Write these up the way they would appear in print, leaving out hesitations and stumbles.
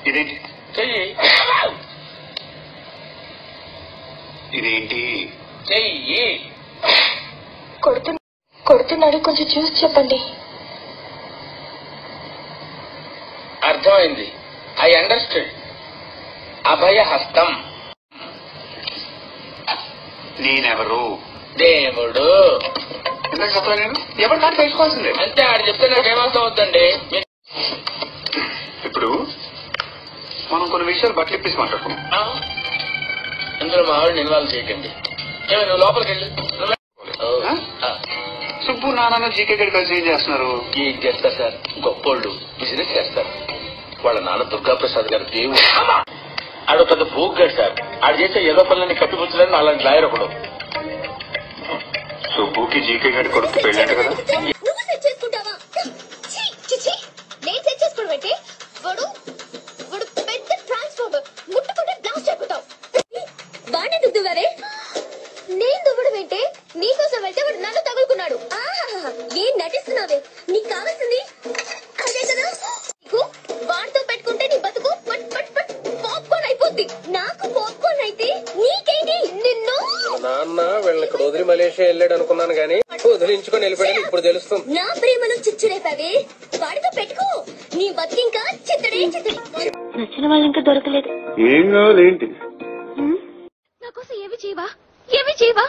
ఇదేంటి చెయ్యి, ఇదేంటి చెయ్యి. కొడుతున్నాడు, కొంచెం చూసి చెప్పండి. అర్థమైంది. I understand. అభయ హస్తం. నేనెవరు? దేవుడు. ఎందుకు చెప్పాను నేను? ఎవరు నాకు తెలుసుకోవాల్సిందే. అంతే, ఆడు చెప్తే నాకు ఏమర్థం అవుతుందండి. ఇప్పుడు మనం కొన్ని విషయాలు బట్టలు ఇప్పేసి మాట్లాడుకున్నాం. అందులో మా ఆవిడని ఇన్వాల్వ్ చేయకండి. ఏమి నువ్వు లోపలికి వెళ్ళి సుబ్బు నాన్న జీకే గడి కలిసి ఏం చేస్తున్నారు? ఏం చేస్తారు సార్, గొప్పోళ్ళు బిజినెస్ చేస్తారు. వాళ్ళ నాన్న దుర్గాప్రసాద్ గారు దేవుడు. ఆడు పెద్ద భూగ్గాడు సార్. ఆడు చేసే ఏదో పనులని కప్పిపుచ్చలేని అలాంటి లాయర్ ఒకడు. సుబ్బుకి జీకే గడి కొడుకు పెళ్ళంట కదా? నువ్వు సెట్ చేసుకుంటావా? నేను సెట్ చేసుకోవడం వాడు పెద్ద ట్రాన్స్ఫార్మర్. ముట్టుకుంటే బ్లాస్ట్ అయిపోతావు. వాడిని దువ్వారే, నేను దువ్వడం ఏంటే? నీకోసం వెళ్తే వాడు నన్ను తగులుకున్నాడు. ఏం నటిస్తున్నావే? నీకు కావాల్సింది అదే కదా. నీకు వాడితో పెట్టుకుంటే నీ బతుకు పాప్కార్న్ అయిపోద్ది. నాకు పాప్కార్న్ అయితే నీకేంటి? నిన్ను నాన్న వీళ్ళని ఇక్కడ వదిలి మలేషియా వెళ్ళాడు అనుకున్నాను గానీ వదిలించుకొని వెళ్ళిపోయాడు ఇప్పుడు తెలుస్తుంది. నా ప్రేమను చిచ్చురేపావే, వాడితో పెట్టుకో. నీ బతికింకా చిత్తడే చిత్తడి. నచ్చిన వాళ్ళు ఇంకా దొరకలేదు. ఏం కావాలి ఏంటి? నా కోసం ఏమి చేయవా? ఏమి చేయవా?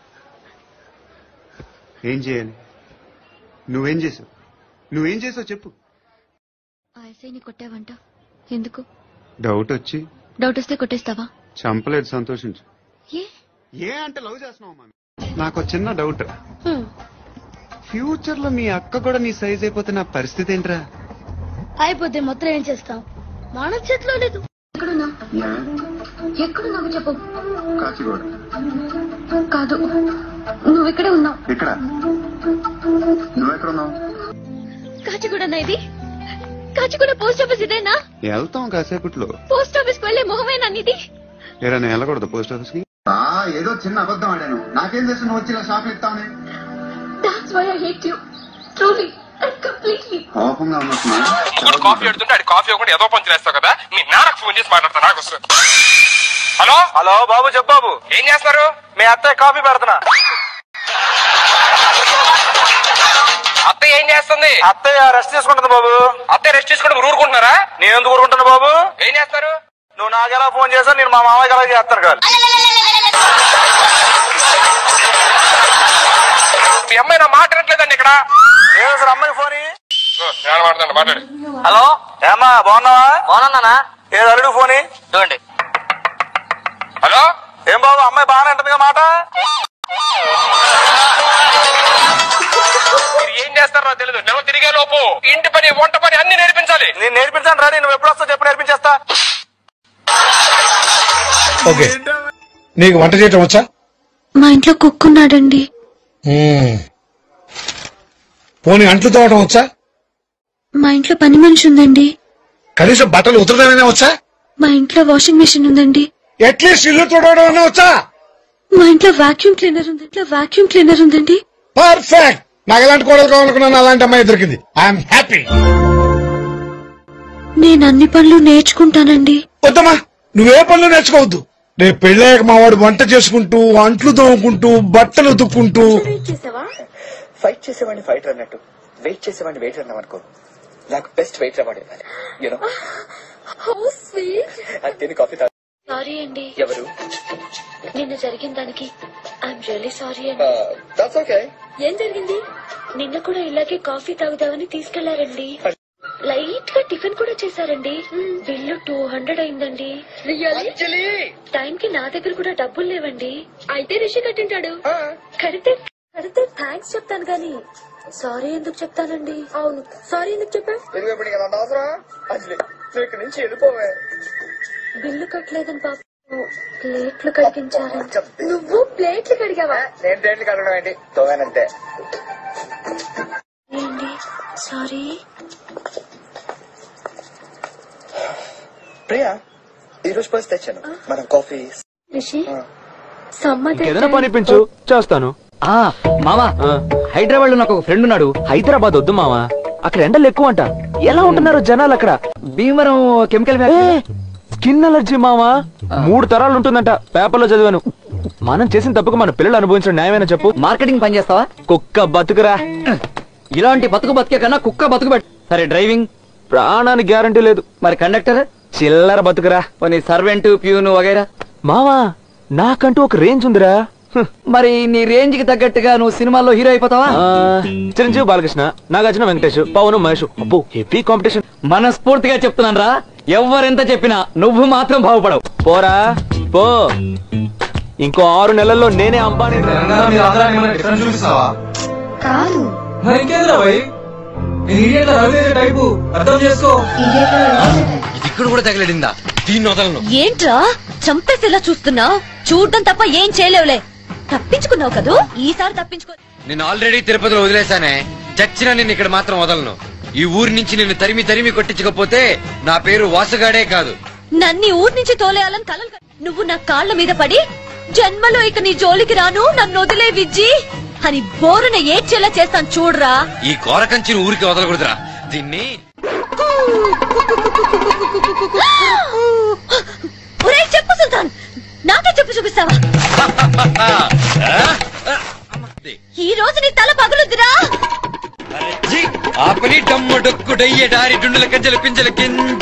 ఏం చేయాలి? నువ్వేం చేసావు చెప్పు. ఆ ఎస్ఐని కొట్టావంట, ఎందుకు? డౌట్ వచ్చి. డౌట్ వస్తే కొట్టేస్తావా? చంపలేదు, సంతోషించు. ఏ అంటే లవ్ చేస్తున్నావు? నాకు చిన్న డౌట్. ఫ్యూచర్ లో మీ అక్క కూడా నీ సైజ్ అయిపోతే నా పరిస్థితి ఏంట్రా? అయిపోతే మొత్తం ఏం చేస్తావు? మన చేతిలో లేదు. ఎక్కడున్నావు చెప్పు. కాచిగూడ. కాదు, నువ్వు ఇక్కడే ఉన్నావు. ఇక్కడ నువ్వెక్కడున్నావు? కాచిగూడ ఇది. కాచిగూడ పోస్ట్ ఆఫీస్ ఇదేనా? వెళ్తాం కాసేపట్లో. పోస్ట్ ఆఫీస్ కి వెళ్లే మొహమేనా నీది? ఏరా నేను వెళ్ళకూడదు పోస్ట్ ఆఫీస్ కి? ఏదో చిన్న అబద్ధం ఆడాను. నాకేం తెలుసు నువ్వు వచ్చి ఇలా షాప్ ఇస్తావని. That's why I hate you. Truly and completely. కోపంగా ఉన్నట్టున్నా. కాఫీ అడుతుంటే అది కాఫీ ఒకటి ఏదో పని చేస్తావు కదా. మీ నాన్నకు ఫోన్ చేసి మాట్లాడతా. నాకు హలో హలో బాబు, చెప్పు బాబు. ఏం చేస్తారు? మీ అత్తయ్య కాఫీ పెడుతున్నా. అత్తయ్య ఏం చేస్తుంది? అత్తయ్య రెస్ట్ తీసుకుంటుంది బాబు. అత్తయ్య రెస్ట్ తీసుకుంటే ఊరుకుంటున్నారా? నేను ఎందుకు ఊరుకుంటున్నా బాబు? ఏం చేస్తారు? నువ్వు నాకెలా ఫోన్ చేసావు, నేను మా మామయ్యకి ఎలా చేస్తాను కాదు. మీ అమ్మాయి నా మాట్లాడలేదండి ఇక్కడ. ఏదో సార్ అమ్మాయి ఫోన్ మాట్లాడండి, మాట్లాడు. హలో ఏమ్మా, బాగున్నావా? బాగున్నానా? ఏదో అల్లుడు ఫోన్ చూడండి. హలో ఏం బాబు, అమ్మాయి బాగానే ఉంటుందిగా మాట. మీరు ఏం చేస్తారో తెలియదు. నెల తిరిగే లోపు ఇంటి పని వంట పని అన్ని నేర్పించాలి. నేను నేర్పించాను రాని. నువ్వు ఎప్పుడు వస్తావు చెప్పు, నేర్పించేస్తా. ఓకే, నీకు వంట చేయటం వచ్చా? మా ఇంట్లో కుక్కున్నాడండి. పోనీ అంట్లు తోవటం వచ్చా? మా ఇంట్లో పని మనిషి ఉందండి. కనీసం బట్టలు ఉతరడమైనా వచ్చా? మా ఇంట్లో వాషింగ్ మెషిన్ ఉందండి. అట్లీస్ట్ ఇల్లు తోడవడం వచ్చా? మా ఇంట్లో వాక్యూమ్ క్లీనర్ ఉందండి. పర్ఫెక్ట్. నాకు ఎలాంటి కోడలు కావాలనుకున్నాను, అలాంటి అమ్మాయి దొరికింది. I'm happy. నేను అన్ని పనులు నేర్చుకుంటానండి. వద్దమ్మా, నువ్వే పనులు నేర్చుకోవద్దు. రేపు పెళ్ళాక మా వాడు వంట చేసుకుంటూ, అంట్లు తోముకుంటూ, బట్టలు ఉతుక్కుంటూ. ఫైట్ చేసేవాడిని ఫైటర్ అన్నట్టు, వెయిట్ చేసేవాడిని వెయిటర్ అన్నామనుకో. నాకు బెస్ట్ వెయిటర్ అవార్డు ఇవ్వాలి. యూనో. అది కాఫీ తాగు. సారీ అండి. ఎవరు? నిన్న జరిగిన దానికి ఐఎమ్ రియల్లీ సారీ అండి. That's okay. ఏం జరిగింది? నిన్న కూడా ఇలాగే కాఫీ తాగుదామని తీసుకెళ్లారండి. లైట్ గా టిఫిన్ కూడా చేశారండి. బిల్లు 200 అయిందండి. టైంకి నా దగ్గర కూడా డబ్బులు లేవండి. అయితే రిషి కట్టింటాడు. కడితే థ్యాంక్స్ చెప్తాను గాని సారీ ఎందుకు చెప్తానండి? అవును, సారీ ఎందుకు చెప్పావు? ఇక్కడి నుంచి వెళ్ళిపోవే. బిల్లు కట్టలేదని పాప ప్లేట్లు కడిగించారు. నువ్వు ప్లేట్లు కడిగావా? నేను ప్లేట్లు కడగడం ఏంటి, తోగానంతే. ఏంటి సారీ. ప్రియా, ఈ రోజు పర్స్ తెచ్చాను. మనం కాఫీ. రిషి సమ్మతి ఏదైనా పనిపించు, చేస్తాను. మామా, హైదరాబాద్ లో నాకు ఒక ఫ్రెండ్ ఉన్నాడు. హైదరాబాద్ వద్దు మామా, అక్కడ ఎండలు ఎక్కువ అంట. ఎలా ఉంటున్నారు జనాలు అక్కడ? భీమవరం కెమికల్ స్కిన్ అలర్జీ మావా 3 తరాలు ఉంటుందంట, పేపర్లో చదివాను. మనం చేసిన తప్పుకు మన పిల్లలు అనుభవించడం న్యాయమైనా చెప్పు. మార్కెటింగ్ పని చేస్తావా? కుక్క బతుకురా. ఇలాంటి బతికే కన్నా కుక్క బతుకు పెట్టు. సరే డ్రైవింగ్? ప్రాణానికి గ్యారంటీ లేదు. మరి కండక్టర్? చిల్లర బతుకురా. పోనీ సర్వెంట్, ప్యూను వగైరా? మావా నాకంటూ ఒక రేంజ్ ఉందిరా. మరి నీ రేంజ్ కి తగ్గట్టుగా నువ్వు సినిమాల్లో హీరో అయిపోతావా? చిరంజీవి, బాలకృష్ణ, నాగార్జున, వెంకటేష్, పవన్, మహేష్. అబ్బో హెవీ కాంపిటీషన్. మనస్ఫూర్తిగా చెప్తున్నాను రా, ఎవరెంత చెప్పినా నువ్వు మాత్రం బాగుపడవు. పోరా పో. ఇంకో 6 నెలల్లో నేనే అంబానీ. కాదు ఇక్కడ కూడా తగిలడిందా? దీన్ని వదలను. ఏంట్రా చంపేసేలా చూస్తున్నావు? చూడడం తప్ప ఏం చేయలేవులే. తప్పించుకున్నావు కదూ, ఈసారి తప్పించుకో. నేను ఆల్రెడీ తిరుపతిలో వదిలేశానే. చచ్చినా నిన్ను ఇక్కడ మాత్రం వదలను. ఈ ఊరి నుంచి నిన్ను తరిమి కొట్టించకపోతే నా పేరు వాసుగాడే కాదు. నన్ను ఊరి నుంచి తోలేయాలని కలలు నువ్వు నా కాళ్ల మీద పడి జన్మలో ఇక నీ జోలికి రాను, నన్ను వదిలే విజ్జి అని బోరున ఏడ్చేలా చేస్తాను చూడరా. ఈ కోరకంచిని ఊరికి వదలకూడదురా. దీన్ని చెప్పు సుల్తాన్, నాకే చెప్పు చూపిస్తావా? ఈ రోజు నీ తల పగులుద్దిరా. ఆపని డమ్మ డొక్కు డయ్య డారి డుండుల కంచెల పింజల కింజ.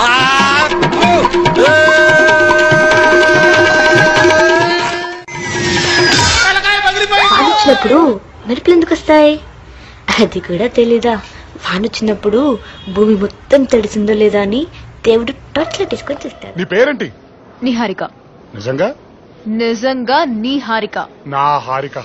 వానొచ్చినప్పుడు మెరుపులు ఎందుకు వస్తాయి? అది కూడా తెలీదా? వానొచ్చినప్పుడు భూమి మొత్తం తడిసిందో లేదా అని దేవుడు టార్చ్ లైట్ తీసుకొని చూస్తాడు. నీ పేరేంటి? నిహారిక. నిజంగా? నిజంగా నిహారిక. నా హారిక.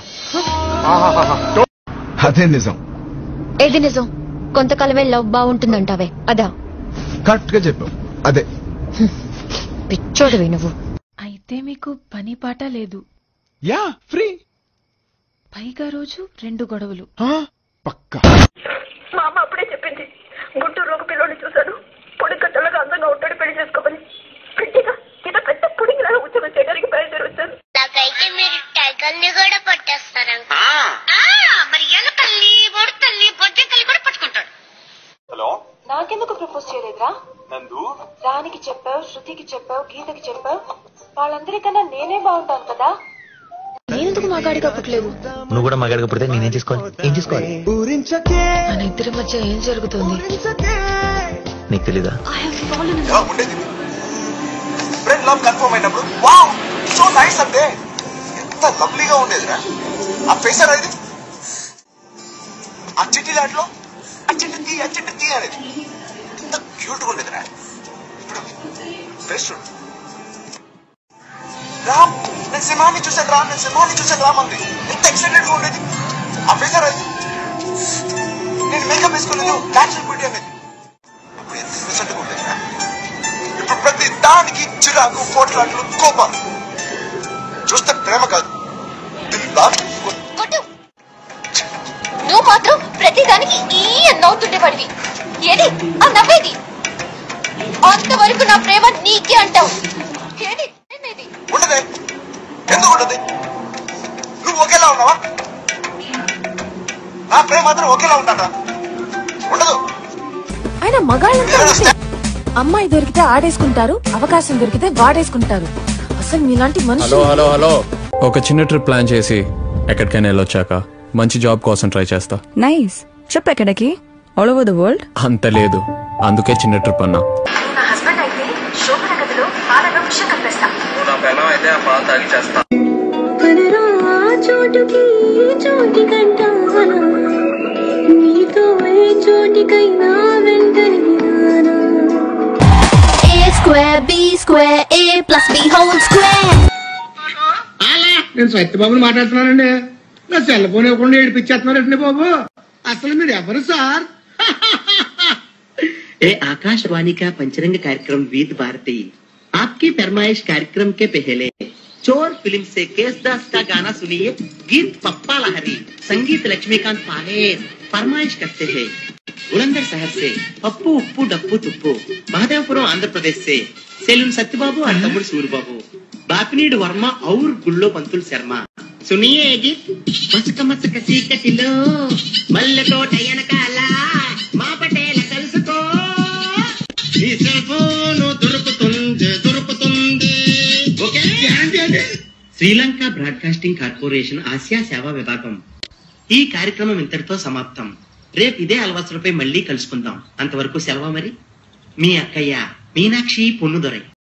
అదే నిజం. ఏది నిజం? కొంతకాలమే లవ్ బాగుంటుందంటావే అదా? కరెక్ట్ గా చెప్పావు. అదే. పిచ్చోడివి నువ్వు. అయితే మీకు పని పాట లేదు. Yeah free. పైగా రోజు 2 గొడవలు. పక్కా. మా అమ్మ అప్పుడే చెప్పింది, గుంటూరు ఒక పిల్లోని చూశాను, పొడి కట్టలుగా అందంగా ఉంటాడు, పెళ్లి చేసుకోమని. గట్టిగా ఇలా పెద్ద పొడిగిలాగా ఉద్యోగం చేయడానికి బయలుదేరి వచ్చాను. నాకైతే మీరు టైగర్ని కూడా పట్టేస్తారా? మరి ఎలకల్ని, బొడతల్ని, బొజ్జకల్ని కూడా పట్టుకుంటాడు. హలో, నాకెందుకు ప్రపోజ్ చేయలేదురా? నందు, రానికి చెప్పావు, శృతికి చెప్పావు, గీతకి చెప్పావు. వాళ్ళందరికన్నా నేనే బాగుంటాను కదా. నేనెందుకు మగాడిగా పుట్టలేదు? నువ్వు కూడా మగాడిగా పుడితే నేనేం చేసుకోవాలి? ఏం చేసుకోవాలి? మన ఇద్దరి మధ్య ఏం జరుగుతుంది నీకు తెలీదా? ఎలా ఉండేది? ఫ్రెండ్ లవ్ కన్ఫర్మ్ అయినప్పుడు వావ్ సో నైస్ అంటే ఎంత లవ్లీగా ఉండేదిరా. ఆ ఫేసర్ అది, ఆ చిట్టిలాట్లో అచ్చిట్టి తీ అనేది ఎంత క్యూట్ గా ఉండేదిరా. ఇప్పుడు ఫేస్ రామ్, నేను సినిమాని చూసాను రామ్ అంది. ఎంత ఎక్సైటెడ్ గా ఉండేది. ఆ ఫేసర్ అది, నేను మేకప్ వేసుకోలేదు, న్యాచురల్ బ్యూటీ అనేది. అప్పుడు ఎంత ఇన్నోసెంట్ గా ఉండేదిరా. ఇప్పుడు ప్రతి దానికి చిరాకు, పోట్లాట్లు, కోపాలు. చూస్తే ప్రేమ కాదు, నువ్వు మాత్రం ప్రతిదానికి ఈ నవ్వుతుండేవాడివి. ఏది ఆ నవ్వేది? అంతవరకు నా ప్రేమ నీకే అంటావు. ఏది ఉండదే? ఎందుకు ఉండదు? నువ్వు ఒకేలా ఉన్నావా? నా ప్రేమ మాత్రం ఒకేలా ఉంటాడా? ఉండదు. ఆయన మగాళ్ళంతా అమ్మాయి దొరికితే ఆడేసుకుంటారు, అవకాశం దొరికితే వాడేసుకుంటారు. అసలు మీలాంటి మనిషి. హలో ఒక చిన్న ట్రిప్ ప్లాన్ చేసి ఎక్కడికైనా వెళ్ళొచ్చాక మంచి జాబ్ కోసం ట్రై చేస్తా. నైస్. ట్రిప్ ఎక్కడికి? All over the world? అంత లేదు, అందుకే చిన్న ట్రిప్ అన్నా. నా హస్బెండ్ అయితే శోభన గదిలో పాలలో విషయం కలిపేస్తా. నా పిల్లం అయితే ఆ పాలు తాగి చేస్తా. చోటుకి చోటి కంటానా, నీతో ఏ చోటికైనా వెంటనే నేను సత్యబాబుని మాట్లాడుతున్నానండి. నా సెల్ ఫోన్ ఇవ్వకుండా ఏడిపించేస్తున్నారండి బాబు. అసలు మీరు ఎవరు సార్? ए आकाशवाणी का पंचरंग कार्यक्रम विद भारती आपकी फरमाइश कार्यक्रम के पहले चोर फिल्म से केसदास का गाना सुनिए. गीत पप्पा लहरी, संगीत लक्ष्मीकांत पालेर. फरमाइश करते हैं बुलंदर शहर से पप्पू उप्पू डप्पू तुप्पू, महादेवपुरम आंध्र प्रदेश से सेलून सत्यबाबू और तमुड़ सूरबाबू, बापनीड वर्मा और गुल्लो पंतुल शर्मा. सुनिए गीत मसक मसक सीकटिलो मल्लकोट यनकाला మా పటేల కలుసుకో. ఈ సెల్ ఫోన్ దొరుకుతుంది ఓకే. శ్రీలంక బ్రాడ్కాస్టింగ్ కార్పొరేషన్ ఆసియా సేవా విభాగం. ఈ కార్యక్రమం ఇంతటితో సమాప్తం. రేపు ఇదే అలవాసులపై మళ్ళీ కలుసుకుందాం. అంతవరకు సెలవు మరి. మీ అక్కయ్య మీనాక్షి పొన్నుదొరై.